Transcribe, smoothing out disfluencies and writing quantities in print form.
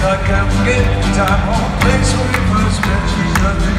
I can't forget the time or place where we first met. She's